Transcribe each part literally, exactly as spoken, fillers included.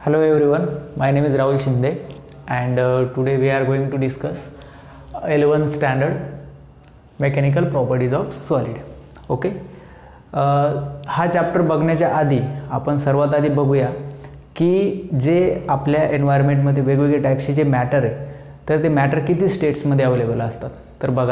Hello everyone, my name is Rahul Shinde and uh, today we are going to discuss eleventh standard mechanical properties of solid. Okay uh, हा chapter बघण्याच्या आधी आपण सर्वात आधी बघूया की जे आपल्या एन्व्हायरमेंटमध्ये वेगवेगळे टाईप्सचे जे मॅटर आहे तर ते मॅटर किती स्टेट्समध्ये अवेलेबल असतात. तर बघा,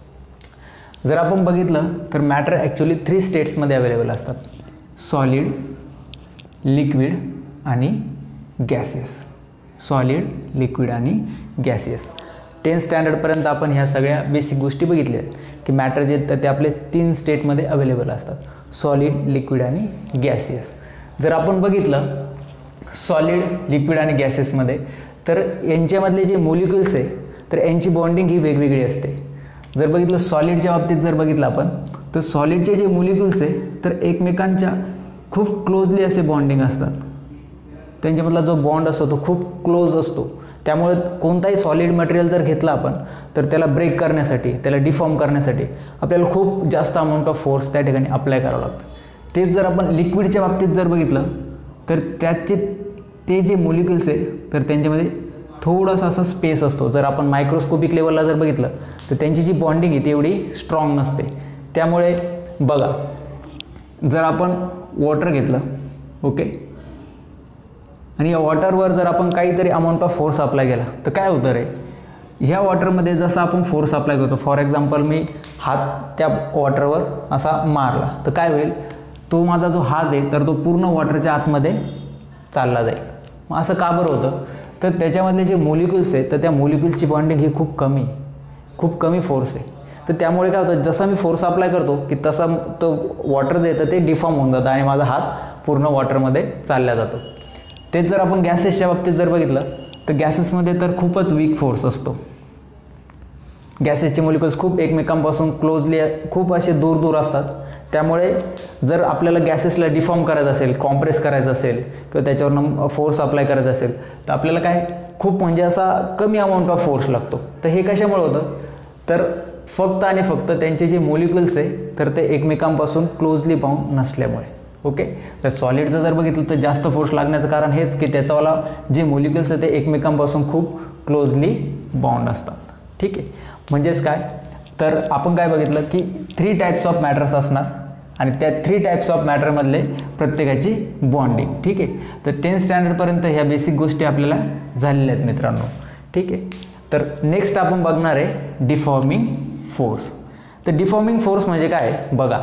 जर आपण बघितलं तर मॅटर ॲक्च्युली थ्री स्टेट्समध्ये अवेलेबल असतात: सॉलिड, लिक्विड आणि गॅसियस. सॉलिड, लिक्विड आणि गॅसियस. टेन्थ स्टँडर्डपर्यंत आपण ह्या सगळ्या बेसिक गोष्टी बघितल्या आहेत की मॅटर जे तर ते आपले तीन स्टेटमध्ये अवेलेबल असतात: सॉलिड, लिक्विड आणि गॅसियस. जर आपण बघितलं सॉलिड, लिक्विड आणि गॅसियसमध्ये तर यांच्यामधले जे मोलिक्युल्स आहे तर यांची बॉन्डिंग ही वेगवेगळी असते. जर बघितलं सॉलिडच्या बाबतीत जर बघितलं आपण तर सॉलिडचे जे मोलिक्युल्स आहे तर एकमेकांच्या खूप क्लोजली असे बॉन्डिंग असतात. त्यांच्यामधला जो बॉन्ड असतो तो खूप क्लोज असतो. त्यामुळे कोणताही सॉलिड मटेरियल जर घेतला आपण तर त्याला ब्रेक करण्यासाठी, त्याला डिफॉर्म करण्यासाठी आपल्याला खूप जास्त अमाऊंट ऑफ फोर्स त्या ठिकाणी अप्लाय करावं लागतं. तेच जर आपण लिक्विडच्या बाबतीत जर बघितलं तर त्याचे ते जे मोलिक्युल्स आहे तर त्यांच्यामध्ये थोडासा असा स्पेस असतो. जर आपण मायक्रोस्कोपिक लेवलला जर बघितलं तर त्यांची जी बॉन्डिंग आहे ती एवढी स्ट्रॉंग नसते. त्यामुळे बघा, जर आपण वॉटर घेतलं ओके आणि या वॉटरवर जर आपण काहीतरी अमाऊंट ऑफ फोर्स अप्लाय केला तर काय होतं रे, ह्या वॉटरमध्ये जसं आपण फोर्स अप्लाय करतो, फॉर एक्झाम्पल मी हात त्या वॉटरवर असा मारला तर काय होईल, तो माझा जो हात आहे तर तो पूर्ण वॉटरच्या आतमध्ये चालला जाईल. मग असं का बरं होतं, तर त्याच्यामधले जे मोलिक्युल्स आहेत तर त्या मोलिक्युल्सची बॉन्डिंग ही खूप कमी खूप कमी फोर्स आहे. तर त्यामुळे काय होतं, जसा मी फोर्स अप्लाय करतो की तसा तो वॉटर जे येतं ते डिफॉर्म होऊन जातं आणि माझा हात पूर्ण वॉटरमध्ये चालला जातो. तेच जर आपण गॅसेसच्या बाबतीत जर बघितलं तर गॅसेसमध्ये तर खूपच वीक फोर्स असतो. गॅसेसचे मोलिक्युल्स खूप एकमेकांपासून क्लोजली खूप असे दूर दूर असतात. त्यामुळे जर आपल्याला गॅसेसला डिफॉर्म करायचं असेल, कॉम्प्रेस करायचं असेल किंवा त्याच्यावरनं फोर्स अप्लाय करायचा असेल तर आपल्याला काय खूप म्हणजे असा कमी अमाऊंट ऑफ फोर्स लागतो. तर हे कशामुळे होतं, तर फक्त आणि फक्त त्यांचे जे मोलिक्युल्स आहे तर ते एकमेकांपासून क्लोजली बाउंड नसल्यामुळे. ओके, तर सॉलिडचं जर बघितलं तर जास्त फोर्स लागण्याचं कारण हेच की त्याचावाला जे मोलिक्युल्स आहे ते एकमेकांपासून खूप क्लोजली बाउंड असतात. ठीक आहे, म्हणजेच काय, तर आपण काय बघितलं की थ्री टाईप्स ऑफ मॅटर्स असणार आणि त्या थ्री टाईप्स ऑफ मॅटरमधले प्रत्येकाची बॉन्डिंग. ठीक आहे, तर टेन्थ स्टँडर्डपर्यंत ह्या बेसिक गोष्टी आपल्याला झालेल्या आहेत मित्रांनो. ठीक आहे, तर नेक्स्ट आपण बघणार आहे डिफॉर्मिंग फोर्स. तर डिफॉर्मिंग फोर्स म्हणजे काय बघा,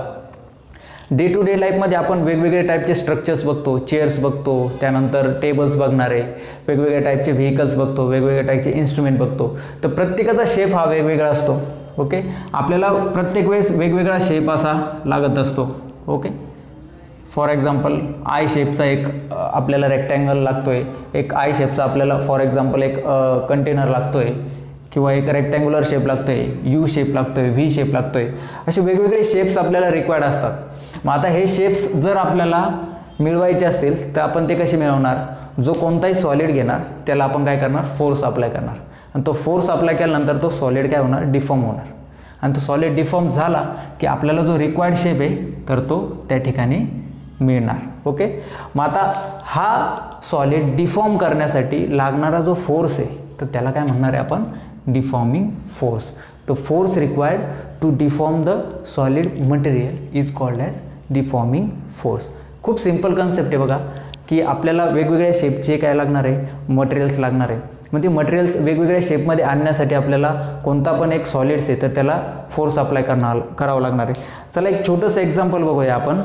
डे टू डे लाईफमध्ये आपण वेगवेगळे टाईपचे स्ट्रक्चर्स बघतो, चेअर्स बघतो, त्यानंतर टेबल्स बघणार आहे, वेगवेगळ्या टाईपचे व्हेकल्स बघतो, वेगवेगळ्या टाईपचे इन्स्ट्रुमेंट बघतो. तर प्रत्येकाचा शेप हा वेगवेगळा असतो. ओके, आपल्याला प्रत्येक वेळेस वेगवेगळा शेप असा लागत असतो. ओके, फॉर एक्झाम्पल आय शेपचा एक आपल्याला रेक्टँगल लागतो आहे, एक आय शेपचा आपल्याला फॉर एक्झाम्पल एक कंटेनर लागतो आहे किंवा एक रेक्टँग्युलर शेप लागतो आहे, यू शेप लागतो आहे, व्ही शेप लागतो आहे. असे वेगवेगळे शेप्स आपल्याला रिक्वायर्ड असतात. मग आता हे शेप्स जर आपल्याला मिळवायचे असतील तर आपण ते कसे मिळवणार, जो कोणताही सॉलिड घेणार त्याला आपण काय करणार, फोर्स अप्लाय करणार आणि तो फोर्स अप्लाय केल्यानंतर तो सॉलिड काय होणार, डिफॉर्म होणार आणि तो सॉलिड डिफॉर्म झाला की आपल्याला जो रिक्वायर्ड शेप आहे तर तो त्या ठिकाणी मिळणार. ओके, मग आता हा सॉलिड डिफॉर्म करण्यासाठी लागणारा जो फोर्स आहे तर त्याला काय म्हणणार आहे आपण, deforming force. The force required to deform the solid material is called as deforming force. खूप सिंपल कन्सेप्ट आहे बघा, की आपल्याला वेगवेगळ्या शेपचे काय लागणार आहे, मटेरियल्स लागणार आहे. मग ते मटेरियल्स वेगवेगळ्या शेपमध्ये आणण्यासाठी आपल्याला कोणता पण एक सॉलिड्स आहे तर त्याला फोर्स अप्लाय करणार करावं लागणार आहे. चला एक छोटंसं एक्झाम्पल बघूया आपण.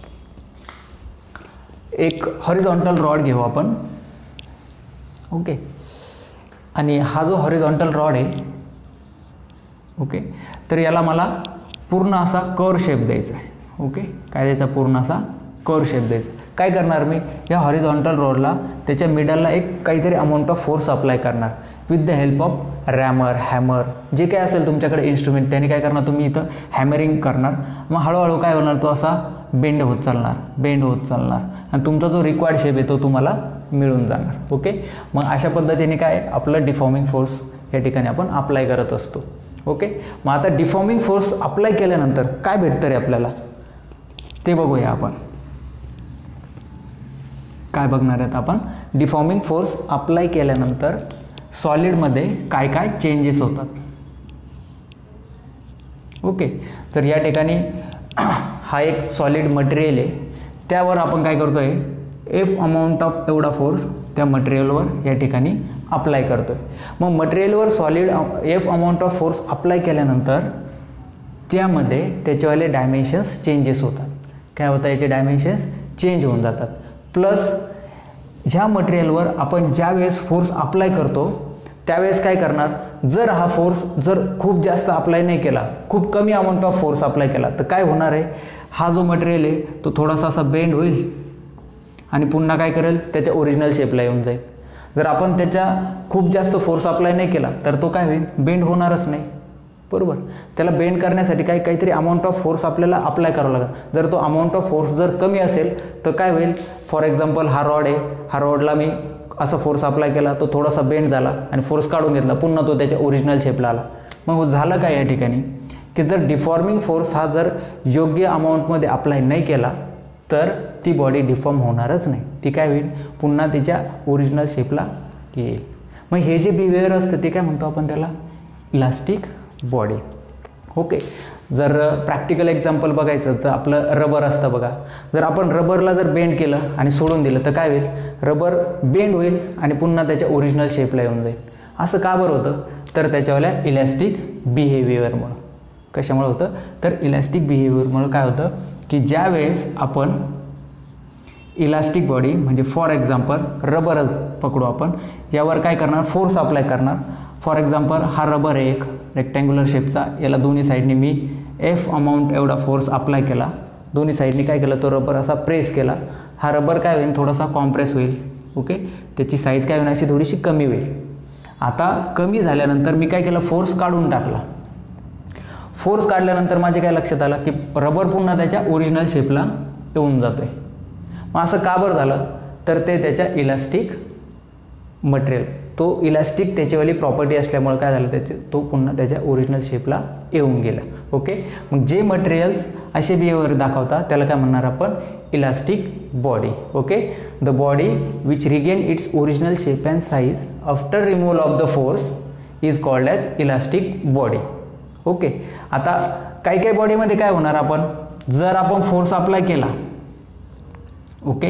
एक हॉरिझॉन्टल रॉड घेऊ आपण. ओके, आणि हा जो हॉरिझॉन्टल रॉड आहे ओके तर याला मला पूर्ण असा कर्व शेप द्यायचा आहे. ओके, काय द्यायचा, पूर्ण असा कर्व शेप द्यायचा. काय करणार मी, या हॉरिझॉन्टल रॉडला त्याच्या मिडलला एक काहीतरी अमाऊंट ऑफ फोर्स अप्लाय करणार with the help of rammer, hammer, जे काय असेल तुमच्याकडे इन्स्ट्रुमेंट त्याने काय करणार, तुम्ही इथं हॅमरिंग करणार. मग हळूहळू काय होणार, तो असा बेंड होत चालणार बेंड होत चालणार आणि तुमचा जो रिक्वायर्ड शेप आहे तो तुम्हाला मिळून जाणार. ओके, मग अशा पद्धतीने काय आपलं डिफॉर्मिंग फोर्स या ठिकाणी आपण अप्लाय करत असतो. ओके, मग आता डिफॉर्मिंग फोर्स अप्लाय केल्यानंतर काय भेटतं रे आपल्याला ते बघूया आपण. काय बघणार आहेत आपण, डिफॉर्मिंग फोर्स अप्लाय केल्यानंतर सॉलिडमध्ये काय काय चेंजेस होतात. ओके, तर या ठिकाणी हा एक सॉलिड मटेरियल आहे, त्यावर आपण काय करतो आहे, एफ अमाऊंट ऑफ एवढा फोर्स त्या मटेरियलवर या ठिकाणी अप्लाय करतो आहे. मग मटेरियलवर solid F amount of force apply केल्यानंतर त्यामध्ये त्याच्यावाले डायमेन्शन्स चेंजेस होतात. काय होतं, याचे डायमेन्शन्स चेंज होऊन जातात. प्लस ह्या मटेरियलवर आपण ज्या वेळेस फोर्स अप्लाय करतो त्यावेळेस काय करणार, जर हा फोर्स जर खूप जास्त अप्लाय नाही केला, खूप कमी अमाऊंट ऑफ फोर्स अप्लाय केला, तर काय होणार आहे, हा जो मटेरियल आहे तो थोडासा असा बेंड होईल आणि पुन्हा काय करेल, त्याच्या ओरिजिनल शेपला येऊन जाईल. जर आपण त्याच्या खूप जास्त फोर्स अप्लाय नाही केला तर तो काय होईल, बेंड होणारच नाही. बरोबर, त्याला बेंड करण्यासाठी काही काहीतरी अमाऊंट ऑफ फोर्स आपल्याला अप्लाय करावा लागेल. जर तो अमाऊंट ऑफ फोर्स जर कमी असेल तर काय होईल, फॉर एक्झाम्पल हा रॉड आहे, हा रॉडला मी असा फोर्स अप्लाय केला, तो थोडासा बेंड झाला आणि फोर्स काढून घेतला, पुन्हा तो त्याच्या ओरिजिनल शेपला आला. मग झालं काय या ठिकाणी, की जर डिफॉर्मिंग फोर्स हा जर योग्य अमाऊंटमध्ये अप्लाय नाही केला तर ती बॉडी डिफॉर्म होणारच नाही. ती काय होईल, पुन्हा तिच्या ओरिजिनल शेपला येईल. मग हे जे बिहेवियर असतं ते काय म्हणतो आपण त्याला, इलास्टिक बॉडी. ओके, जर प्रॅक्टिकल एक्झाम्पल बघायचं तर आपलं रबर असतं बघा, जर आपण रबरला जर बेंड केलं आणि सोडून दिलं तर काय होईल, रबर बेंड होईल आणि पुन्हा त्याच्या ओरिजिनल शेपला येऊन जाईल. असं का बरं होतं, तर त्याच्यावाल्या इलॅस्टिक बिहेवियरमुळं. कशामुळे होतं, तर इलॅस्टिक बिहेवियरमुळं काय होतं, की ज्या वेळेस आपण इलास्टिक बॉडी म्हणजे फॉर एक्झाम्पल रबर पकडू आपण, यावर काय करणार, फोर्स अप्लाय करणार. फॉर एक्झाम्पल हा रबर आहे एक रेक्टँग्युलर शेपचा, याला दोन्ही साईडनी मी एफ अमाऊंट एवढा फोर्स अप्लाय केला, दोन्ही साईडनी काय केलं, तो रबर असा प्रेस केला, हा रबर काय होईल, थोडासा कॉम्प्रेस होईल. ओके, त्याची साईज काय होईल, अशी थोडीशी कमी होईल. आता कमी झाल्यानंतर मी काय केलं, फोर्स काढून टाकला. फोर्स काढल्यानंतर माझे काय लक्षात आलं, की रबर पुन्हा त्याच्या ओरिजिनल शेपला येऊन जातोय. मग असं का बरं झालं, तर ते त्याच्या इलास्टिक मटेरियल, तो इलास्टिक त्याच्यावाली प्रॉपर्टी असल्यामुळे काय झालं, त्याचे तो पुन्हा त्याच्या ओरिजिनल शेपला येऊन गेला. ओके, मग जे मटेरियल्स असे बिहेवियर दाखवतात त्याला काय म्हणणार आपण, elastic body. Okay, the body which regain its original shape and size after removal of the force is called as elastic body. Okay, आता काही काही बॉडीमध्ये काय होणार, आपण जर आपण फोर्स अप्लाय केला, ओके,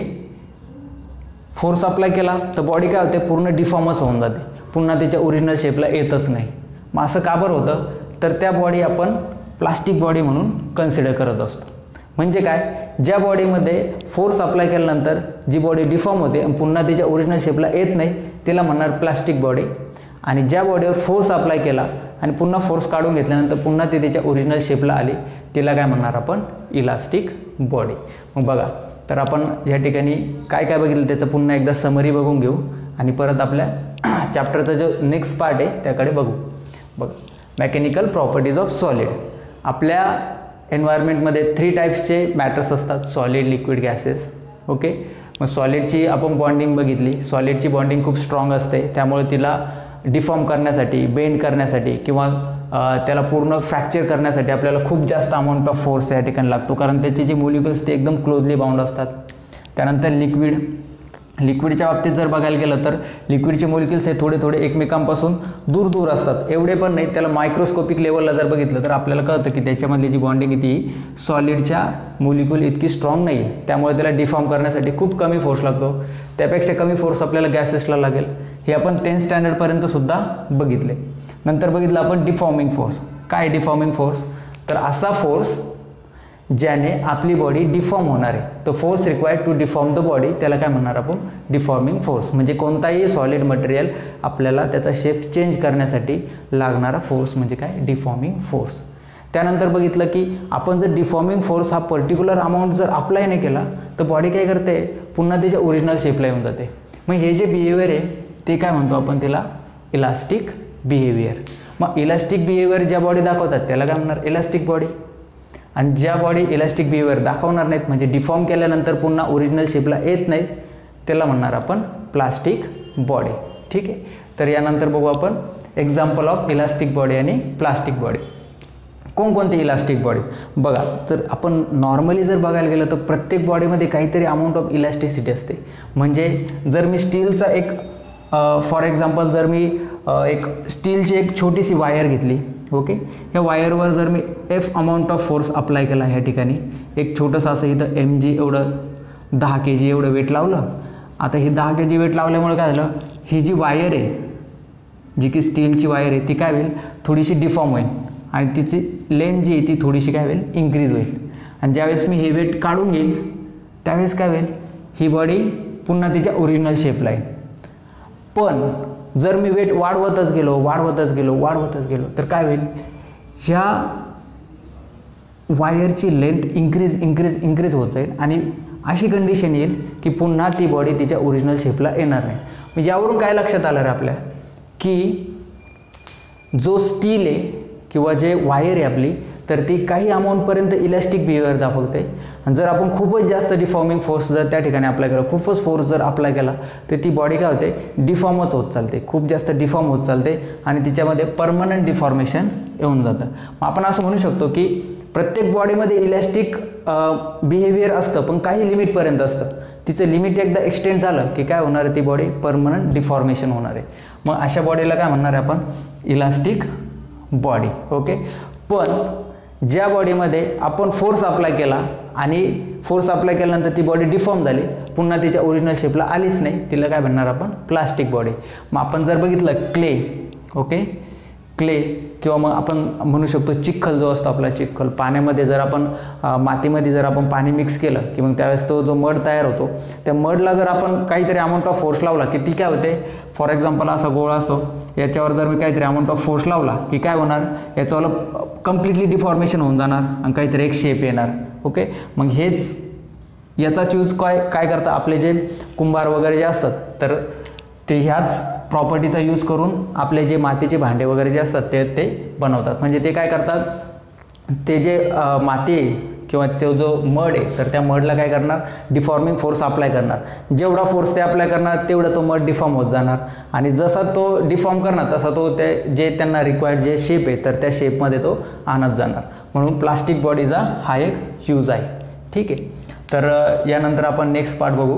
फोर्स अप्लाय केला तर बॉडी काय होते, पूर्ण डिफॉर्मच होऊन जाते, पुन्हा त्याच्या ओरिजिनल शेपला येतच नाही. मग असं का बरं होतं, तर त्या बॉडी आपण प्लास्टिक बॉडी म्हणून कन्सिडर करत असतो. म्हणजे काय, ज्या बॉडीमध्ये फोर्स अप्लाय केल्यानंतर जी बॉडी डिफॉर्म होते आणि पुन्हा त्याच्या ओरिजिनल शेपला येत नाही तिला म्हणणार प्लास्टिक बॉडी. आणि ज्या बॉडीवर फोर्स अप्लाय केला आणि पुन्हा फोर्स काढून घेतल्यानंतर पुन्हा ती त्याच्या ओरिजिनल शेपला आली तिला काय म्हणणार आपण, इलास्टिक बॉडी. मग बघा, तर आपण या ठिकाणी काय काय बघितलं त्याचं पुन्हा एकदा समरी बघून घेऊ आणि परत आपल्या चॅप्टरचा जो नेक्स्ट पार्ट आहे त्याकडे बघू. बघ, मेकॅनिकल प्रॉपर्टीज ऑफ सॉलिड. आपल्या एन्व्हायरमेंटमध्ये थ्री टाईप्सचे मॅटर्स असतात, सॉलिड, लिक्विड, गॅसेस. ओके, मग सॉलिडची आपण बॉन्डिंग बघितली, सॉलिडची बॉन्डिंग खूप स्ट्रॉंग असते, त्यामुळे तिला डिफॉर्म करण्यासाठी, बेंड करण्यासाठी किंवा त्याला पूर्ण फ्रॅक्चर करण्यासाठी आपल्याला खूप जास्त अमाऊंट ऑफ फोर्स या ठिकाणी लागतो, कारण त्याचे जे मोलिक्युल्स ते एकदम क्लोजली बाउंड असतात. त्यानंतर लिक्विड, लिक्विडच्या बाबतीत जर बघायला गेलं तर लिक्विडचे मोलिक्युल्स हे थोडे थोडे एकमेकांपासून दूर दूर असतात, एवढे पण नाही. त्याला मायक्रोस्कोपिक लेवलला जर बघितलं तर आपल्याला कळतं की त्याच्यामधली जी बॉन्डिंग आहे ती सॉलिडच्या मोलिक्युल इतकी स्ट्रॉंग नाही आहे, त्यामुळे त्याला डिफॉर्म करण्यासाठी खूप कमी फोर्स लागतो. त्यापेक्षा कमी फोर्स आपल्याला गॅसेसला लागेल. हे आपण टेन्थ स्टँडर्डपर्यंत सुद्धा बघितले. नंतर बघितलं आपण डिफॉर्मिंग फोर्स. काय डिफॉर्मिंग फोर्स, तर असा फोर्स ज्याने आपली बॉडी डिफॉर्म होणार आहे, तो force required to deform the body, त्याला काय म्हणणार आपण, डिफॉर्मिंग फोर्स. म्हणजे कोणताही सॉलिड मटेरियल आपल्याला त्याचा शेप चेंज करण्यासाठी लागणारा फोर्स म्हणजे काय, डिफॉर्मिंग फोर्स. त्यानंतर बघितलं की आपण जर डिफॉर्मिंग फोर्स हा पर्टिक्युलर अमाऊंट जर अप्लाय नाही केला तर बॉडी काय करते, पुन्हा त्याच्या ओरिजिनल शेपला येऊन जाते. मग हे जे बिहेवियर आहे ते काय म्हणतो आपण, त्याला इलास्टिक बिहेवियर. मग इलास्टिक बिहेवियर ज्या बॉडी दाखवतात त्याला काय म्हणणार, इलास्टिक बॉडी. आणि ज्या बॉडी इलास्टिक बिहेवियर दाखवणार नाहीत, म्हणजे डिफॉर्म केल्यानंतर पुन्हा ओरिजिनल शेपला येत नाहीत, त्याला म्हणणार आपण प्लास्टिक बॉडी. ठीक आहे, तर यानंतर बघू आपण एक्झाम्पल ऑफ इलास्टिक बॉडी आणि प्लास्टिक बॉडी. कोणकोणते इलास्टिक बॉडी बघा, तर आपण नॉर्मली जर बघायला गेलं तर प्रत्येक बॉडीमध्ये काहीतरी अमाऊंट ऑफ इलॅस्टिसिटी असते. म्हणजे जर मी स्टीलचा एक फॉर एक्झाम्पल जर मी एक स्टीलची एक छोटीशी वायर घेतली, ओके, या वायरवर जर मी F amount of force apply केला ह्या ठिकाणी, एक छोटंसं असं इथं एम जी एवढं दहा के जी एवढं वेट लावलं. आता ही दहा के जी वेट लावल्यामुळे काय झालं, ही जी वायर आहे, जी की स्टीलची वायर आहे, ती काय होईल, थोडीशी डिफॉर्म होईल आणि तिची लेंथ जी आहे ती थोडीशी काय होईल, इन्क्रीज होईल. आणि ज्यावेळेस मी हे वेट काढून घेईल त्यावेळेस काय होईल, ही बॉडी पुन्हा तिच्या ओरिजिनल शेपला येईल. पण जर मी वेट वाढवतच गेलो वाढवतच गेलो वाढवतच गेलो तर काय होईल, ह्या वायरची लेंथ इन्क्रीज इन्क्रीज इन्क्रीज होत जाईल आणि अशी कंडिशन येईल की पुन्हा ती बॉडी तिच्या ओरिजिनल शेपला येणार नाही. म्हणजे यावरून काय लक्षात आलं रे आपल्या, की जो स्टील आहे किंवा जे वायर आहे आपली, तर ती काही अमाऊंटपर्यंत इलॅस्टिक बिहेवियर दाखवते. आणि जर आपण खूपच जास्त डिफॉर्मिंग फोर्स जर त्या ठिकाणी अप्लाय केला, खूपच फोर्स जर अप्लाय केला, तर ती बॉडी काय होते, डिफॉर्मच होत चालते, खूप जास्त डिफॉर्म होत चालते आणि तिच्यामध्ये परमनंट डिफॉर्मेशन येऊन जातं. मग आपण असं म्हणू शकतो की प्रत्येक बॉडीमध्ये इलॅस्टिक बिहेवियर असतं, पण काही लिमिटपर्यंत असतं. तिचं लिमिट एकदा एक्सटेंड झालं की काय होणार आहे, ती बॉडी परमनंट डिफॉर्मेशन होणार आहे. मग अशा बॉडीला काय म्हणणार आहे आपण, इलास्टिक बॉडी. ओके, पण ज्या बॉडीमध्ये आपण फोर्स अप्लाय केला आणि फोर्स अप्लाय केल्यानंतर ती बॉडी डिफॉर्म झाली, पुन्हा तिच्या ओरिजिनल शेपला आलीच नाही, तिला काय म्हणणार आपण, प्लास्टिक बॉडी. मग आपण जर बघितलं क्ले, ओके, क्ले किंवा मग आपण म्हणू शकतो चिखल जो असतो आपला, चिखल पाण्यामध्ये जर आपण मातीमध्ये जर आपण पाणी मिक्स केलं की मग त्यावेळेस तो जो मड तयार होतो, त्या मडला जर आपण काहीतरी अमाऊंट ऑफ फोर्स लावला की ती काय होते, फॉर एक्झाम्पल असा गोळा असतो, याच्यावर जर मी काहीतरी अमाऊंट ऑफ फोर्स लावला की काय होणार, याच्यावर कम्प्लिटली डिफॉर्मेशन होऊन जाणार आणि काहीतरी एक शेप येणार. ओके, मग हेच याचाच यूज काय काय करतात आपले जे कुंभार वगैरे जे असतात, तर ते ह्याच प्रॉपर्टीचा यूज करून आपले जे मातीचे भांडे वगैरे जे असतात ते ते बनवतात. म्हणजे ते काय करतात, ते जे माती आहे किंवा तो जो मड आहे, तर त्या मडला काय करणार, डिफॉर्मिंग फोर्स अप्लाय करणार. जेवढा फोर्स ते अप्लाय करणार तेवढा तो मड डिफॉर्म होत जाणार आणि जसा तो डिफॉर्म करणार तसा तो ते जे त्यांना रिक्वायर्ड जे शेप आहे तर त्या शेपमध्ये तो आणत जाणार. म्हणून प्लास्टिक बॉडीचा हा एक यूज आहे. ठीक आहे, तर यानंतर आपण नेक्स्ट पार्ट बघू.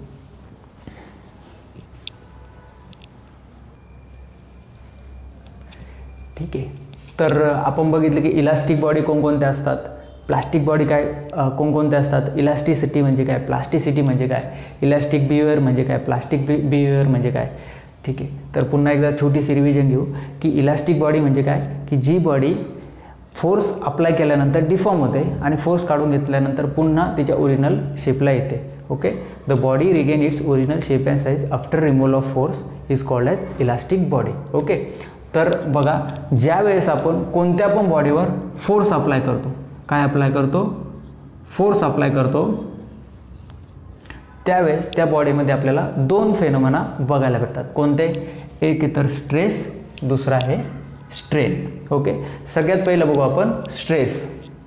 ठीक आहे, तर आपण बघितलं की इलास्टिक बॉडी कोणकोणत्या असतात, प्लास्टिक बॉडी काय कोणकोणत्या असतात, इलास्टिसिटी म्हणजे काय, प्लास्टिसिटी म्हणजे काय, इलास्टिक बिहेवियर म्हणजे काय, प्लास्टिक बिहेवियर म्हणजे काय. ठीक आहे, तर पुन्हा एकदा छोटीशी रिव्हिजन घेऊ की इलास्टिक बॉडी म्हणजे काय, की जी बॉडी फोर्स अप्लाय केल्यानंतर डिफॉर्म होते आणि फोर्स काढून घेतल्यानंतर पुन्हा तिच्या ओरिजिनल शेपला येते. Okay, the body regain its original shape and size after removal of force is called as elastic body. Okay, तर बघा, ज्या वेळेस आपण कोणत्या पण बॉडीवर फोर्स अप्लाय करतो, काय अप्लाय करतो, फोर्स अप्लाय करतो, त्यावेळेस त्या बॉडीमध्ये आपल्याला दोन फेनोमेना बघायला भेटतात. कोणते, एक तर स्ट्रेस, दुसरा आहे स्ट्रेन. ओके, सगळ्यात पहिलं बघू आपण स्ट्रेस.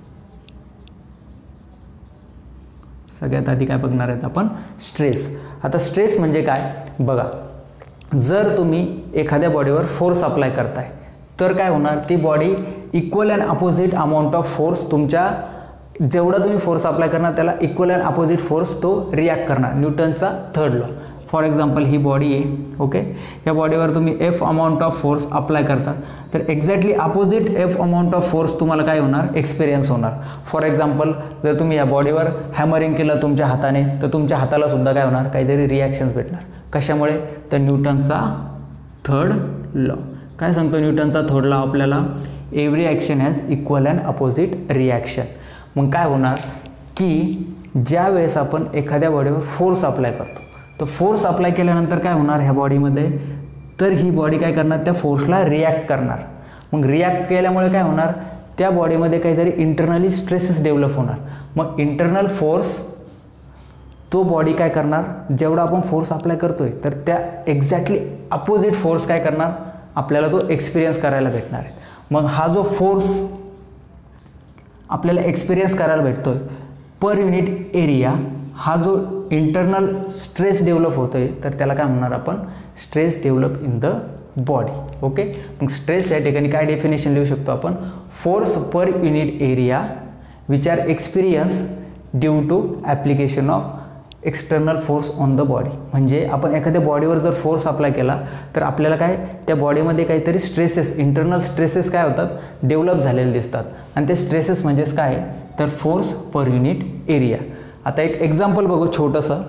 सगळ्यात आधी काय बघणार आहेत आपण, स्ट्रेस. आता स्ट्रेस म्हणजे काय बघा, जर तुम्ही एखाद्या बॉडीवर फोर्स अप्लाय करताय तर काय होणार, ती body equal and opposite amount of force, तुमच्या जेवढा तुम्ही फोर्स अप्लाय करणार त्याला इक्वल अँड अपोजिट फोर्स तो रिॲक्ट करणार. न्यूटनचा थर्ड लॉ. फॉर एक्झाम्पल ही बॉडी आहे, ओके, या बॉडीवर तुम्ही F amount of force apply करता तर exactly opposite F amount of force तुम्हाला काय होणार, एक्सपिरियन्स होणार. फॉर एक्झाम्पल जर तुम्ही या बॉडीवर हॅमरिंग केलं तुमच्या हाताने तर तुमच्या हाताला सुद्धा काय होणार, काहीतरी रिॲक्शन्स भेटणार. कशामुळे, तर न्यूटनचा थर्ड लॉ. काय सांगतो न्यूटनचा थर्ड लॉ आपल्याला, every action has equal and opposite reaction. मग काय होणार की ज्या वेळेस आपण एखाद्या बॉडीवर फोर्स अप्लाय करतो, तर फोर्स अप्लाय केल्यानंतर काय होणार ह्या बॉडीमध्ये, तर ही बॉडी काय करणार, त्या फोर्सला रिॲक्ट करणार. मग रिॲक्ट केल्यामुळे काय होणार, त्या बॉडीमध्ये काहीतरी इंटरनली स्ट्रेसेस डेव्हलप होणार. मग इंटरनल फोर्स तो बॉडी काय करणार, जेवढा आपण फोर्स अप्लाय करतोय तर त्या एक्झॅक्टली अपोजिट फोर्स काय करणार, आपल्याला तो एक्सपिरियन्स करायला भेटणार आहे. मग हा जो फोर्स आपल्याला एक्सपिरियन्स करायला भेटतोय पर युनिट एरिया, हा जो इंटरनल स्ट्रेस डेव्हलप होतोय तर त्याला काय म्हणणार आपण, stress develop in the body. Okay, मग स्ट्रेस या ठिकाणी काय डेफिनेशन लिहू शकतो आपण, force per unit area which are experience due to application of external force on the body. म्हणजे आपण एखाद्या बॉडीवर जर फोर्स अप्लाय केला तर आपल्याला काय त्या बॉडीमध्ये काहीतरी स्ट्रेसेस, इंटरनल स्ट्रेसेस काय होतात डेव्हलप झालेले दिसतात. आणि ते स्ट्रेसेस म्हणजेच काय तर फोर्स पर युनिट एरिया. आता एक एक्झाम्पल बघू छोटंसं,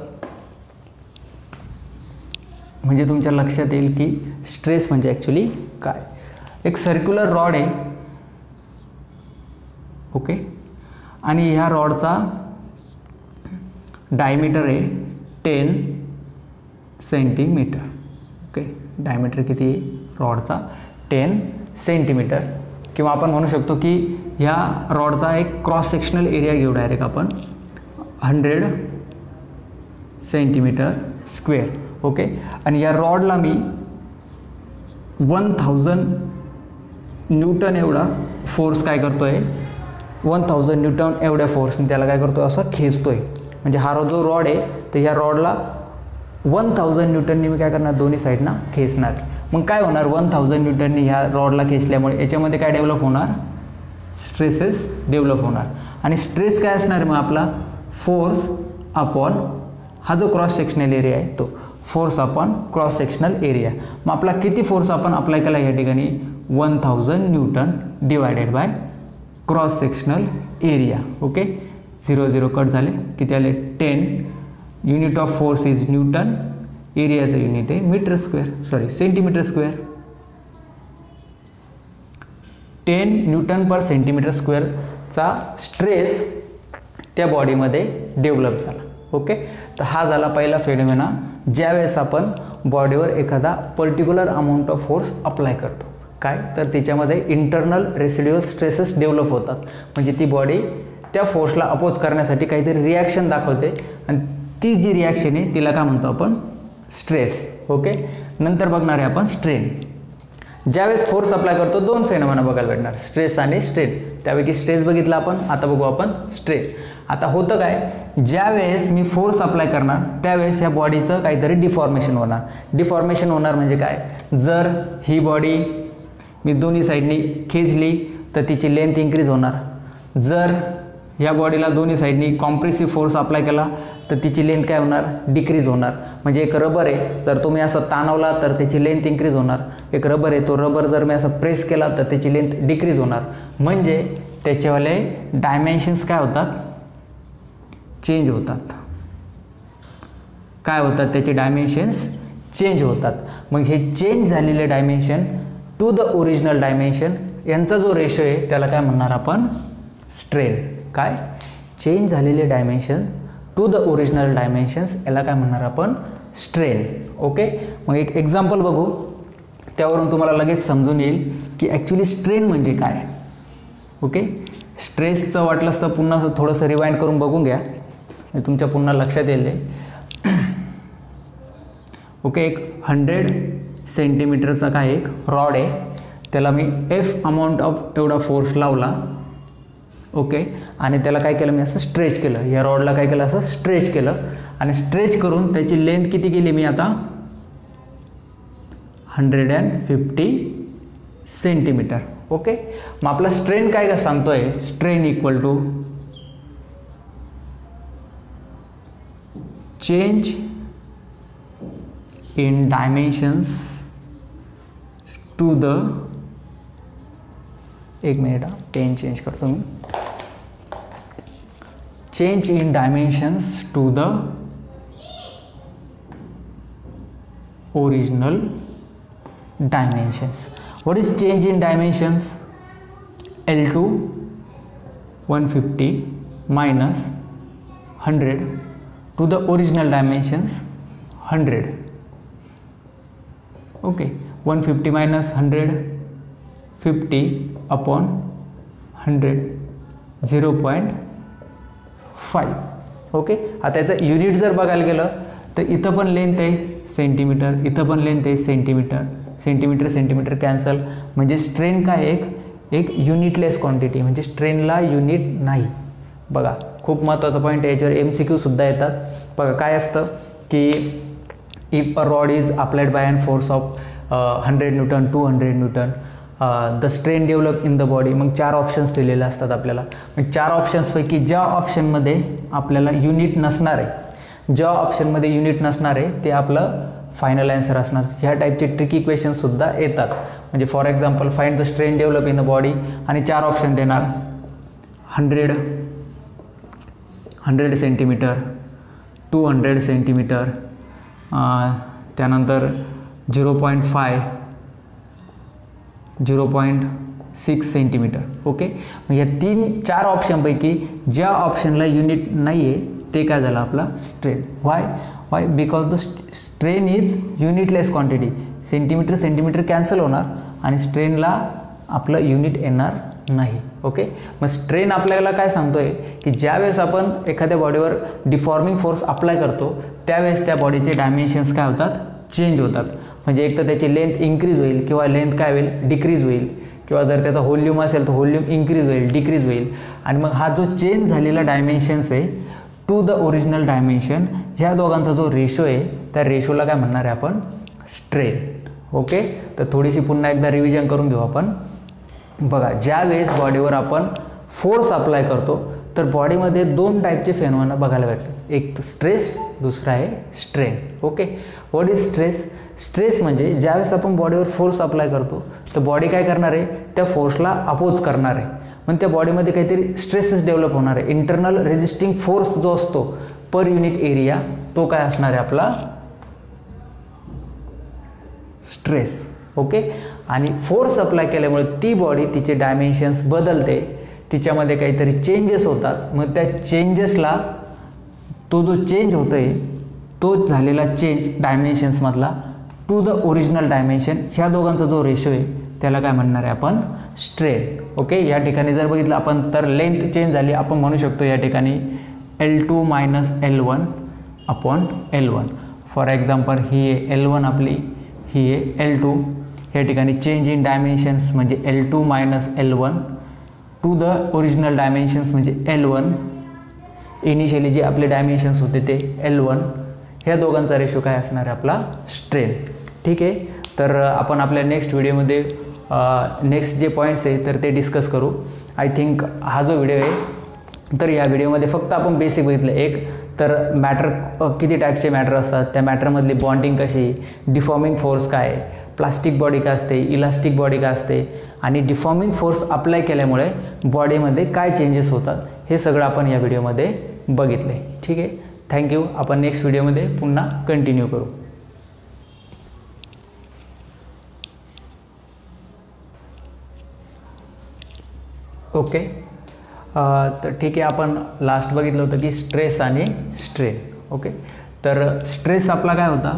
म्हणजे तुमच्या लक्षात येईल की स्ट्रेस म्हणजे ॲक्च्युली काय. एक सर्क्युलर रॉड आहे, ओके, आणि ह्या रॉडचा डायमीटर आहे टेन सेंटीमीटर. ओके, डायमीटर किती आहे रॉडचा टेन सेंटीमीटर. किंवा आपण म्हणू शकतो की ह्या रॉडचा एक क्रॉस सेक्शनल एरिया घेऊ डायरेक्ट आपण हंड्रेड सेंटीमीटर स्क्वेअर. ओके, आणि या रॉडला मी वन थाउजंड न्यूटन एवढा फोर्स काय करतो आहे, वन थाउजंड न्यूटन एवढ्या फोर्सने त्याला काय करतो असं खेचतो आहे. म्हणजे हा जो रॉड आहे तर ह्या रॉडला वन थाउजंड न्यूटनने मी काय करणार दोन्ही साईडना खेचणार. मग काय होणार वन थाउजंड न्यूटनने ह्या रॉडला खेचल्यामुळे याच्यामध्ये काय डेव्हलप होणार स्ट्रेसेस डेव्हलप होणार. आणि स्ट्रेस काय असणार मग आपला फोर्स अपॉन हा जो क्रॉस सेक्शनल एरिया आहे तो force upon cross sectional area. मग आपला किती फोर्स आपण अप्लाय केला या ठिकाणी one thousand newton divided by cross sectional area. Okay, zero zero cut झाले, किती आले ten. Unit of force is newton, एरियाचं युनिट आहे metre square sorry centimetre square. Ten newton per centimetre स्क्वेअरचा स्ट्रेस त्या बॉडीमध्ये डेव्हलप झाला. ओके, तर हा झाला पहिला फेनोमेना ज्यावेळेस आपण बॉडीवर एखादा particular amount of force apply करतो. काय तर तिच्यामध्ये इंटरनल रेसिड्युअल स्ट्रेसेस डेव्हलप होतात. म्हणजे ती बॉडी त्या फोर्सला अपोज करण्यासाठी काहीतरी रिॲक्शन दाखवते आणि ती जी रिॲक्शन आहे तिला काय म्हणतो आपण स्ट्रेस. ओके, नंतर बघणार आहे आपण स्ट्रेन. ज्यावेळेस फोर्स अप्लाय करतो दोन फेनोमेना बघायला भेटणार स्ट्रेस आणि स्ट्रेन. त्यापैकी स्ट्रेस बघितला आपण, आता बघू आपण स्ट्रेन. आता होतं काय ज्यावेळेस मी फोर्स अप्लाय करणार त्यावेळेस या बॉडीचं काहीतरी डिफॉर्मेशन होणार. डिफॉर्मेशन होणार म्हणजे काय, जर ही बॉडी मी दोन्ही साईडनी खेचली तर तिची लेंथ इन्क्रीज होणार. जर या बॉडीला दोन्ही साईडनी कॉम्प्रेसिव्ह फोर्स अप्लाय केला तर तिची लेंथ काय होणार डिक्रीज होणार. म्हणजे एक रबर आहे तर तुम्ही असं ताणवला तर त्याची लेंथ इन्क्रीज होणार. एक रबर आहे तो रबर जर मी असं प्रेस केला तर त्याची लेंथ डिक्रीज होणार. म्हणजे त्याच्यावाले डायमेन्शन्स काय होतात चेंज होतात. काय होतात त्याचे डायमेन्शन्स चेंज होतात. मग हे चेंज झालेले dimension to the original dimension यांचा जो रेशो आहे त्याला काय म्हणणार आपण स्ट्रेन. काय चेंज झालेले dimension to the original dimensions याला काय म्हणणार आपण स्ट्रेन. ओके, मग एक एक्झाम्पल बघू, त्यावरून तुम्हाला लगेच समजून येईल की ॲक्च्युली स्ट्रेन म्हणजे काय. ओके, स्ट्रेसचं वाटलं असतं पुन्हा थोडंसं रिवाइंड करून बघून घ्या, तुमच्या पुन्हा लक्षात येईल ते. ओके, एक हंड्रेड सेंटीमीटरचा काय एक रॉड आहे, त्याला मी एफ अमाऊंट ऑफ एवढा फोर्स लावला. ओके, आणि त्याला काय केलं मी असं स्ट्रेच केलं, या रॉडला काय केलं असं स्ट्रेच केलं आणि स्ट्रेच करून त्याची लेंथ किती केली मी आता hundred and fifty centimetre. Okay, मग आपला स्ट्रेन काय का सांगतोय strain equal to change in dimensions to the, एक मिनिट हा पेन चेंज करतो मी, change in dimensions to the original dimensions. What is change in dimensions, L two one fifty minus hundred to the original dimensions hundred. Okay, one fifty minus hundred fifty upon hundred zero point five. Okay, आता त्याचं unit जर बघायला गेलं तर इथं पण length आहे centimetre, इथं पण लेंथ आहे सेंटीमीटर, सेंटीमीटर सेंटीमीटर कॅन्सल. म्हणजे स्ट्रेन काय एक एक युनिटलेस क्वांटिटी, म्हणजे स्ट्रेनला युनिट नाही. बघा खूप महत्त्वाचा पॉईंट आहे, याच्यावर एम सी क्यू सुद्धा येतात. बघा काय असतं की if a rod is applied by an force of hundred newton two hundred newton the strain develop in the body, मग चार ऑप्शन्स दिलेले असतात आपल्याला. मग चार ऑप्शन्सपैकी ज्या ऑप्शनमध्ये आपल्याला युनिट नसणार आहे, ज्या ऑप्शनमध्ये युनिट नसणार आहे ते आपलं फायनल आन्सर असणार. ह्या टाईपचे ट्रिकी क्वेश्चनसुद्धा येतात. म्हणजे for example find the strain develop in a body आणि चार ऑप्शन देणार, hundred hundred centimetre, two hundred centimetre, त्यानंतर zero point five, zero point six centimetre. Okay, मग या तीन चार ऑप्शनपैकी ज्या ऑप्शनला युनिट नाही आहे ते काय झालं आपला strain. Why why because the strain is unitless quantity. Centimetre centimetre cancel होणार आणि स्ट्रेनला आपलं युनिट येणार नाही. ओके, मग स्ट्रेन आपल्याला काय सांगतोय की ज्यावेळेस आपण एखाद्या बॉडीवर डिफॉर्मिंग फोर्स अप्लाय करतो त्यावेळेस त्या बॉडीचे डायमेन्शन्स काय होतात, चेंज होतात. म्हणजे एक तर त्याची लेंथ इन्क्रीज होईल किंवा लेंथ काय होईल, डिक्रीज होईल, किंवा जर त्याचा व्हॉल्यूम असेल तर व्हॉल्यूम इन्क्रीज होईल, डिक्रीज होईल. आणि मग हा जो चेंज झालेला डायमेन्शन्स आहे टू द ओरिजिनल डायमेन्शन, ह्या दोघांचा जो रेशो आहे त्या रेशोला काय म्हणणार आहे आपण, स्ट्रेन. ओके, तर थोडीशी पुन्हा एकदा रिव्हिजन करून घेऊ आपण. बघा, ज्या वेळेस बॉडीवर आपण फोर्स अप्लाय करतो तर बॉडीमध्ये दोन टाईपचे फेनॉमेना बघायला भेटतात. एक तर स्ट्रेस, दुसरा आहे strain. Okay, what is stress? Stress म्हणजे ज्यावेळेस आपण बॉडीवर फोर्स अप्लाय करतो तर बॉडी काय करणार आहे, त्या फोर्सला अपोज करणार आहे. मग त्या बॉडीमध्ये काहीतरी स्ट्रेसेस डेव्हलप होणार आहे. इंटरनल रेजिस्टिंग फोर्स जो असतो पर युनिट एरिया तो काय असणार आहे आपला स्ट्रेस. ओके, आणि फोर्स अप्लाय केल्यामुळे ती बॉडी तिचे डायमेन्शन्स बदलते, तिच्यामध्ये काहीतरी चेंजेस होतात. मग त्या चेंजेसला तो जो चेंज होतो आहे तो झालेला चेंज डायमेन्शन्समधला टू द ओरिजिनल डायमेन्शन, ह्या दोघांचा जो रेशो आहे त्याला काय म्हणणार आहे आपण स्ट्रेन. ओके, या ठिकाणी जर बघितलं आपण तर लेंथ चेंज झाली, आपण म्हणू शकतो या ठिकाणी L two minus L one upon L one. For example ही आहे एल वन आपली, ही आहे एल टू. या ठिकाणी चेंज इन डायमेन्शन्स म्हणजे L two minus L one to the original dimensions म्हणजे एल वन. इनिशियली जे आपले डायमेन्शन्स होते ते एल वन. ह्या दोघांचा रेशो काय असणार आहे आपला स्ट्रेन. ठीक आहे, तर आपण आपल्या नेक्स्ट व्हिडिओमध्ये नेक्स्ट जे पॉईंट्स आहे तर ते डिस्कस करू. आय थिंक हा जो व्हिडिओ आहे तर या व्हिडिओमध्ये फक्त आपण बेसिक बघितलं. एक तर मॅटर किती टाईपचे मॅटर असतात, त्या मॅटरमधली बॉन्डिंग कशी, डिफॉर्मिंग फोर्स काय, प्लास्टिक बॉडी काय असते, इलास्टिक बॉडी काय असते, आणि डिफॉर्मिंग फोर्स अप्लाय केल्यामुळे बॉडीमध्ये काय चेंजेस होतात हे सगळं आपण या व्हिडिओमध्ये बघितले. ठीक आहे, थँक्यू. आपण नेक्स्ट व्हिडिओमध्ये पुन्हा कंटिन्यू करू. ओके, तर ठीक आहे, आपण लास्ट बघितलं होतं की स्ट्रेस आणि स्ट्रेन. ओके, तर स्ट्रेस आपला काय होता,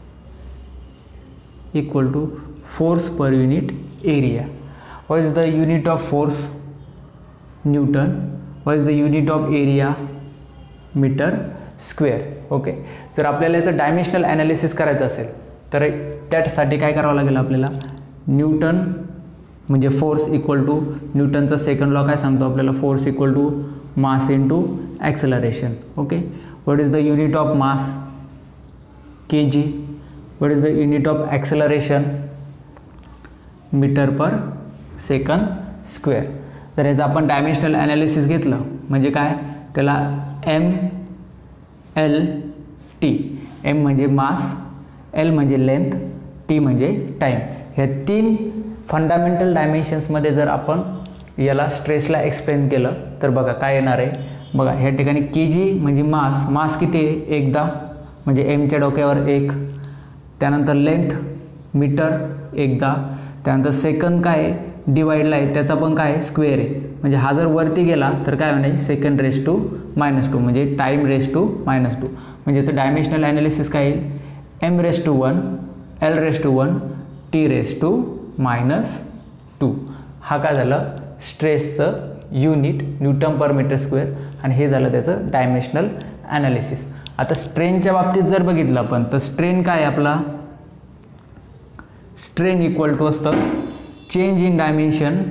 equal to force per unit area. What is the unit of force, newton. What is the unit of area, metre square. Okay, जर आपल्याला याचं डायमेन्शनल ॲनालिसिस करायचं असेल तर त्यासाठी काय करावं लागेल आपल्याला, न्यूटन म्हणजे फोर्स इक्वल टू न्यूटनचा सेकंड लॉ काय सांगतो आपल्याला, force equal to mass into acceleration. Okay, what is the unit of mass, K G. What is the unit of acceleration, metre per second square. तर याचं आपण dimensional analysis घेतलं म्हणजे काय, त्याला एम एल टी. एम म्हणजे mass, L म्हणजे length, T म्हणजे टाईम. ह्या तीन फंडामेंटल डायमेन्शन्समध्ये जर आपण याला स्ट्रेसला एक्सप्लेन केलं तर बघा काय येणार आहे. बघा ह्या ठिकाणी के जी म्हणजे मास, मास किती आहे, एकदा म्हणजे एमच्या डोक्यावर एक. त्यानंतर लेंथ मीटर एकदा. त्यानंतर सेकंद काय आहे, डिवाइडला आहे त्याचा पण काय आहे स्क्वेअर आहे. म्हणजे हा जर वरती गेला तर काय होणार, second raise to minus two म्हणजे time raise to minus two. म्हणजे याचं डायमेन्शनल ॲनालिसिस काय येईल, M raise to one, L raise to one, T raise to minus two. हा काय झालं स्ट्रेसचं unit newton per metre square, आणि हे झालं त्याचं डायमेन्शनल ॲनालिसिस. आता स्ट्रेनच्या बाबतीत जर बघितलं आपण तर स्ट्रेन काय आपला, स्ट्रेन इक्वल टू असतं change in dimension,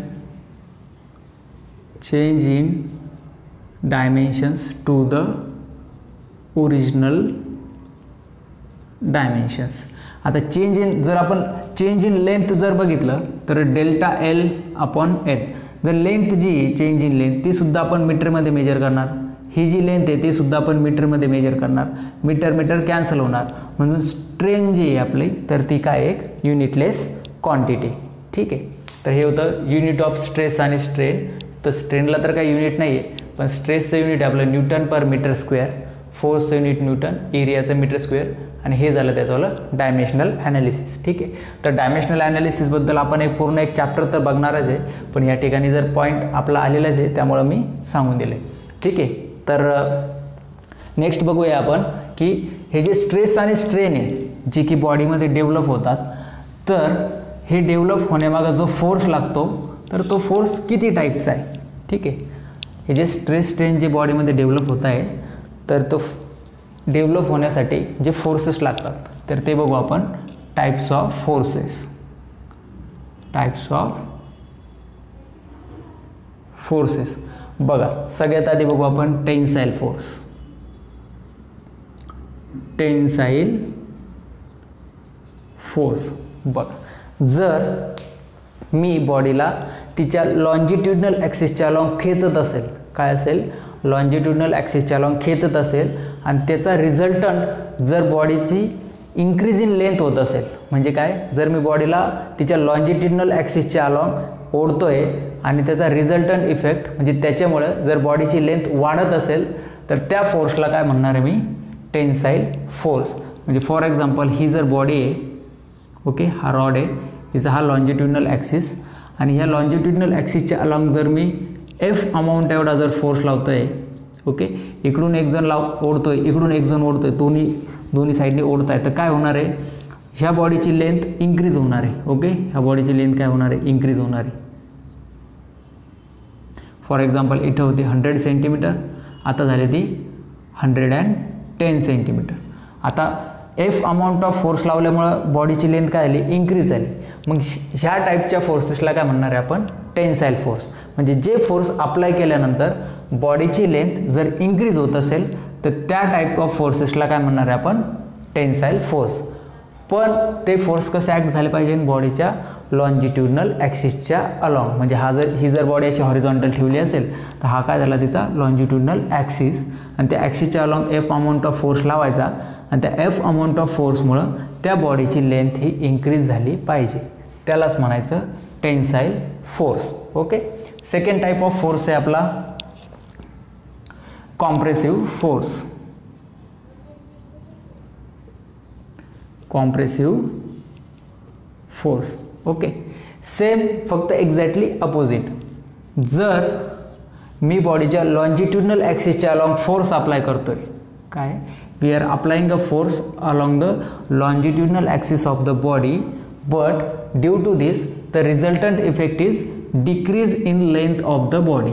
change in dimensions to the original dimensions. आता चेंज इन जर आपण चेंज इन लेंथ जर बघितलं तर डेल्टा एल अपॉन एल, जर लेंथ जी चेंज इन लेंथ ती सुद्धा आपण मीटरमध्ये मेजर करणार, ही जी लेंथ आहे ती सुद्धा आपण मीटरमध्ये मेजर करणार, मीटर मीटर कॅन्सल होणार, म्हणून स्ट्रेन जी आहे आपली तर ती काय एक युनिटलेस क्वांटिटी. ठीक आहे, तर हे होतं युनिट ऑफ स्ट्रेस आणि स्ट्रेन. तर स्ट्रेनला तर काही युनिट नाही आहे, पण स्ट्रेसचं युनिट आहे आपलं न्यूटन पर मीटर स्क्वेअर, फोर्सचं युनिट न्यूटन, एरियाचं मीटर स्क्वेअर, आणि हे झालं त्याचं डायमेन्शनल ॲनालिसिस. ठीक आहे, तर डायमेन्शनल ॲनालिसिसबद्दल आपण एक पूर्ण एक चॅप्टर तर बघणारच आहे, पण या ठिकाणी जर पॉईंट आपला आलेलाच आहे त्यामुळं मी सांगून दिलं आहे. ठीक आहे, तर नेक्स्ट बघूया आपण की हे जे स्ट्रेस आणि स्ट्रेन आहे जे की बॉडीमध्ये डेव्हलप होतात, तर हे डेव्हलप होण्यामागं जो फोर्स लागतो तर तो फोर्स किती टाईपचा आहे. ठीक आहे, हे जे स्ट्रेस स्ट्रेन जे बॉडीमध्ये डेव्हलप होत आहे तर तो डेव्हलप होण्यासाठी जे फोर्सेस लागतात तर ते बघू आपण types of forces. Types of forces बघा, सगळ्यात आधी बघू आपण टेन्साईल फोर्स. टेन्साईल फोर्स बघा, जर मी बॉडीला तिच्या लॉन्जिट्युडनल ॲक्सिसच्या अलॉंग खेचत असेल, काय असेल लॉन्जिट्युडनल ॲक्सिसच्या अलॉंग खेचत असेल आणि त्याचा रिझल्टंट जर बॉडीची इन्क्रीज इन लेंथ होत असेल, म्हणजे काय, जर मी बॉडीला तिच्या लॉन्जिट्युडनल ॲक्सिसच्या अलॉंग ओढतोय आणि त्याचा रिझल्टंट इफेक्ट म्हणजे त्याच्यामुळं जर बॉडीची लेंथ वाढत असेल तर त्या फोर्सला काय म्हणणार आहे मी, टेन्साईल फोर्स. म्हणजे फॉर एक्झाम्पल ही जर बॉडी आहे, ओके, हा रॉड आहे, हिचा हा लॉन्जिट्युडनल ॲक्सिस, आणि ह्या लॉन्जिट्युडनल ॲक्सिसच्या अलॉंग जर मी एफ अमाऊंट एवढा जर फोर्स लावतो आहे, ओके, इकडून एक जण लाव ओढतोय, इकडून एक जण ओढतोय, दोन्ही दोन्ही साईडने ओढत आहे, तर काय होणार आहे, ह्या बॉडीची लेंथ इन्क्रीज होणार आहे. ओके, ह्या बॉडीची लेंथ काय होणार आहे, इन्क्रीज होणार आहे. फॉर एक्झाम्पल इथं होती हंड्रेड सेंटीमीटर, आता झाली ती हंड्रेड अँड टेन सेंटीमीटर. आता एफ अमाऊंट ऑफ फोर्स लावल्यामुळं बॉडीची लेंथ काय झाली, इन्क्रीज झाली. मग ह्या टाईपच्या फोर्सेसला काय म्हणणार आहे आपण, टेन्साईल फोर्स. म्हणजे जे फोर्स अप्लाय केल्यानंतर बॉडीची लेंथ जर इन्क्रीज होत असेल तर त्या टाईप ऑफ फोर्सेसला काय म्हणणार आहे आपण, टेन्साईल फोर्स. पण ते फोर्स कसे ॲक्ट झाले पाहिजे, बॉडीच्या लॉन्जिट्युडनल ॲक्सिसच्या अलॉंग. म्हणजे हा जर ही जर बॉडी अशी हॉरिझॉन्टल ठेवली असेल तर हा काय झाला तिचा लॉन्जिट्युडनल ॲक्सिस, आणि त्या ॲक्सिसच्या along F amount of force लावायचा, आणि त्या एफ अमाऊंट ऑफ फोर्समुळं त्या बॉडीची लेंथ ही इन्क्रीज झाली पाहिजे, त्यालाच म्हणायचं tensile force. Okay, second type of force आहे आपला compressive force. Compressive force. Okay, same फक्त एक्झॅक्टली अपोजिट. जर मी बॉडीच्या लॉन्जिट्युडनल ॲक्सिसच्या अलॉंग फोर्स अप्लाय करतोय, काय, we are applying a force along the longitudinal axis of the body, but due to this the resultant effect is decrease in length of the body.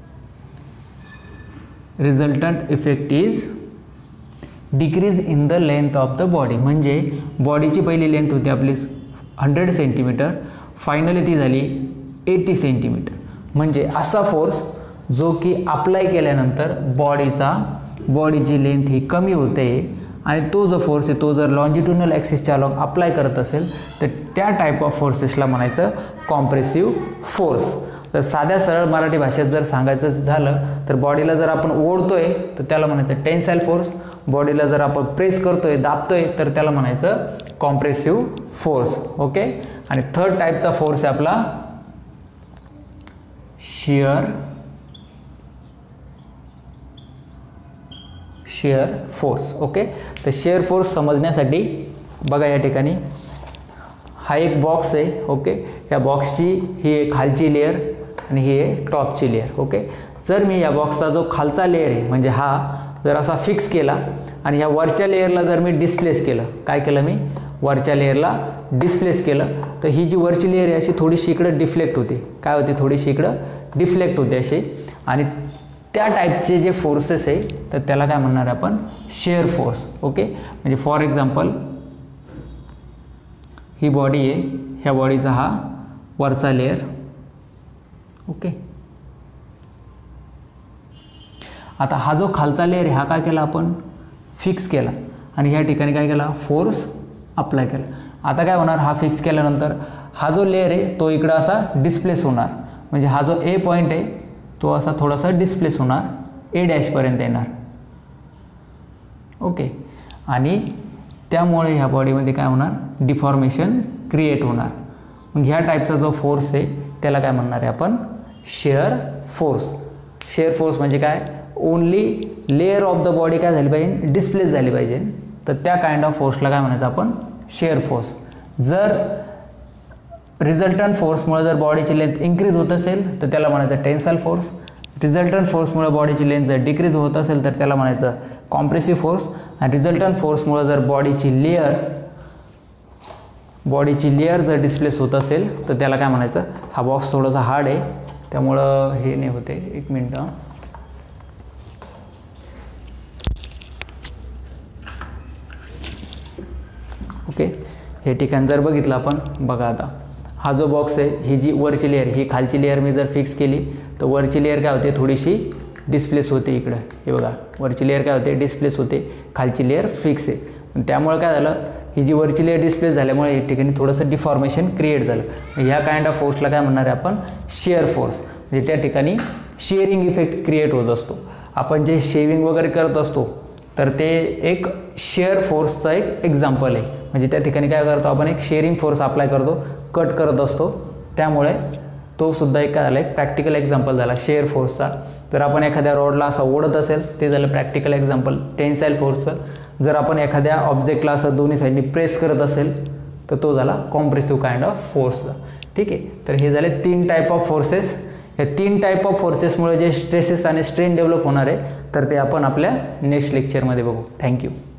Resultant effect is decrease in the length of the body. म्हणजे बॉडीची पहिली length होती आपली hundred centimetre, finally ती झाली eighty centimetre. म्हणजे असा force जो की अप्लाय केल्यानंतर बॉडीचा बॉडीची लेंथ ही कमी होते, आणि तो जो फोर्स आहे तो जर लॉन्जिट्युडनल ॲक्सिसच्या अलॉंग अप्लाय करत असेल तर त्या टाईप ऑफ फोर्सेसला म्हणायचं कॉम्प्रेसिव्ह फोर्स. तर साध्या सरळ मराठी भाषेत जर सांगायचं झालं तर बॉडीला जर आपण ओढतोय तर त्याला म्हणायचं टेन्साईल फोर्स, बॉडीला जर आपण प्रेस करतोय दाबतोय तर त्याला म्हणायचं कॉम्प्रेसिव्ह फोर्स. ओके, आणि थर्ड टाईपचा फोर्स आहे आपला शिअर शिअर फोर्स. ओके, तर शिअर फोर्स समजण्यासाठी बघा या ठिकाणी हा एक बॉक्स आहे. ओके, या बॉक्सची ही एक खालची लेअर आणि ही आहे टॉपची लेअर. ओके, जर मी या बॉक्सचा जो खालचा लेअर आहे म्हणजे हा जर असा फिक्स केला आणि ह्या वरच्या लेअरला जर मी डिस्प्लेस केलं, काय केलं मी वरच्या लेअरला डिस्प्लेस केलं, तर ही जी वरची लेअर आहे अशी थोडीशी इकडं डिफ्लेक्ट होते. काय होते, थोडीशी इकडं डिफ्लेक्ट होते अशी, आणि त्या टाईपचे जे फोर्सेस आहे तर त्याला काय म्हणणार आपण शिअर फोर्स. ओके, म्हणजे फॉर एक्झाम्पल ही बॉडी आहे, ह्या बॉडीचा हा वरचा लेअर. ओके, आता हा जो खालचा लेअर आहे हा काय केला आपण फिक्स केला, आणि ह्या ठिकाणी काय केला फोर्स अप्लाय केलं. आता काय होणार, हा फिक्स केल्यानंतर हा जो लेअर आहे तो इकडं असा डिस्प्लेस होणार, म्हणजे हा जो ए पॉईंट आहे तो असा थोडासा डिस्प्लेस होणार, ए डॅशपर्यंत येणार. ओके, आणि त्यामुळे ह्या बॉडीमध्ये काय होणार, डिफॉर्मेशन क्रिएट होणार. मग ह्या टाईपचा जो फोर्स आहे त्याला काय म्हणणार आहे आपण, शेअर फोर्स. शेअर फोर्स म्हणजे काय, only layer of the body काय झाली पाहिजे, डिस्प्लेस झाली पाहिजे, तर त्या काइंड ऑफ फोर्सला काय म्हणायचं आपण, शेअर फोर्स. जर रिझल्टंट फोर्समुळे जर बॉडीची लेंथ इन्क्रीज होत असेल तर त्याला म्हणायचं टेन्साइल फोर्स. रिझल्टंट फोर्समुळे बॉडीची लेंथ जर डिक्रीज होत असेल तर त्याला म्हणायचं कॉम्प्रेसिव्ह फोर्स. आणि रिझल्टंट फोर्समुळे जर बॉडीची लेअर बॉडीची लेअर जर डिस्प्लेस होत असेल तर त्याला काय म्हणायचं, हा बॉक्स थोडासा हार्ड आहे त्यामुळं हे नाही होते, एक मिनटं. ओके, हे ठिकाण जर बघितलं आपण, बघा आता हा जो बॉक्स आहे, ही जी वरची लेअर, ही खालची लेअर मी जर फिक्स केली तर वरची लेअर काय होते, थोडीशी डिस्प्लेस होते इकडं. हे बघा, वरची लेअर काय होते, डिस्प्लेस होते, खालची लेअर फिक्स आहे. त्यामुळे काय झालं, ही जी वरची लेअर डिस्प्लेस झाल्यामुळे या ठिकाणी थोडंसं डिफॉर्मेशन क्रिएट झालं. ह्या काइंड ऑफ फोर्सला काय म्हणणार आहे आपण, शेअर फोर्स. म्हणजे त्या ठिकाणी शेअरिंग इफेक्ट क्रिएट होत असतो. आपण जे शेविंग वगैरे करत असतो तर ते एक शेअर फोर्सचा एक एक्झाम्पल आहे. म्हणजे त्या ठिकाणी काय करतो आपण, एक शेअरिंग फोर्स अप्लाय करतो, कट करत असतो, त्यामुळे तो सुद्धा एक काय झाला, एक प्रॅक्टिकल एक्झाम्पल झाला शेअर फोर्सचा. जर आपण एखाद्या रॉडला असं ओढत असेल ते झालं प्रॅक्टिकल एक्झाम्पल टेन्साइल फोर्सचं. जर आपण एखाद्या ऑब्जेक्टला असं दोन्ही साईडनी प्रेस करत असेल तर तो झाला कॉम्प्रेसिव्ह काइंड ऑफ फोर्सचा. ठीक आहे, तर हे झाले तीन टाईप ऑफ फोर्सेस. या तीन टाईप ऑफ फोर्सेसमुळे जे स्ट्रेसेस आणि स्ट्रेन डेव्हलप होणार आहे तर ते आपण आपल्या नेक्स्ट लेक्चरमध्ये बघू. थँक्यू.